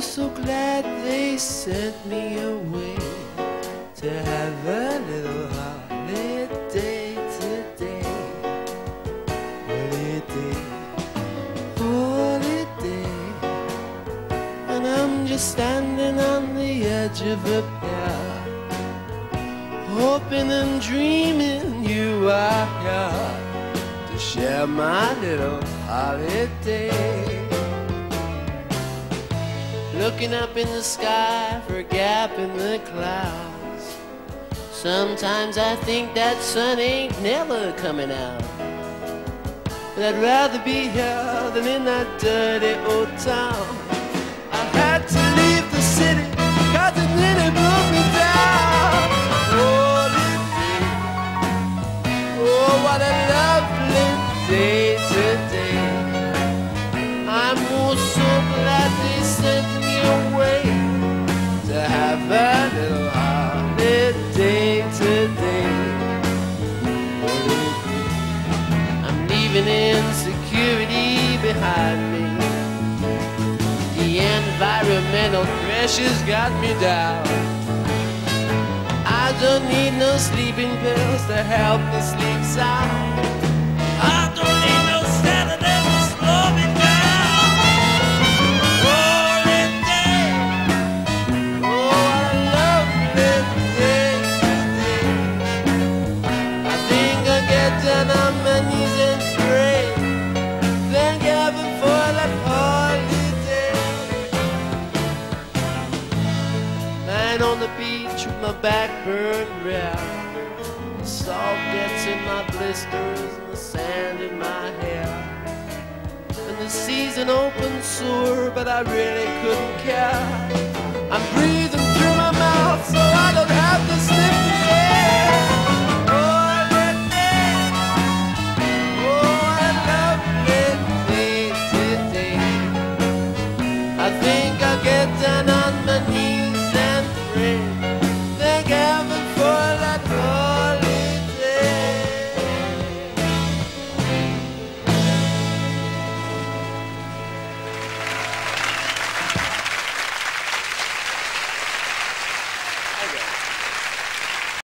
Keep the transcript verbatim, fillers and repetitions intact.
so glad they sent me away to have a little holiday today. Holiday, holiday. And I'm just standing on the edge of a pier, hoping and dreaming you are here to share my little holiday. Looking up in the sky for a gap in the clouds, sometimes I think that sun ain't never coming out. But I'd rather be here than in that dirty old town. I had to leave the city cause it nearly broke me down. Holiday, oh what a lovely day today. I'm oh so glad they sent me away to have a little holiday today. I'm leaving insecurity behind me. The environmental pressures got me down. I don't need no sleeping pills to help me sleep sound. I don't need no Saturday to slow me down. Down on my knees and pray, thank heaven for that holiday. Lying on the beach with my back burned red, the salt gets in my blisters and the sand in my hair. And the sea's an open sore, but I really couldn't care. I'm breathing through my mouth so I don't have to sniff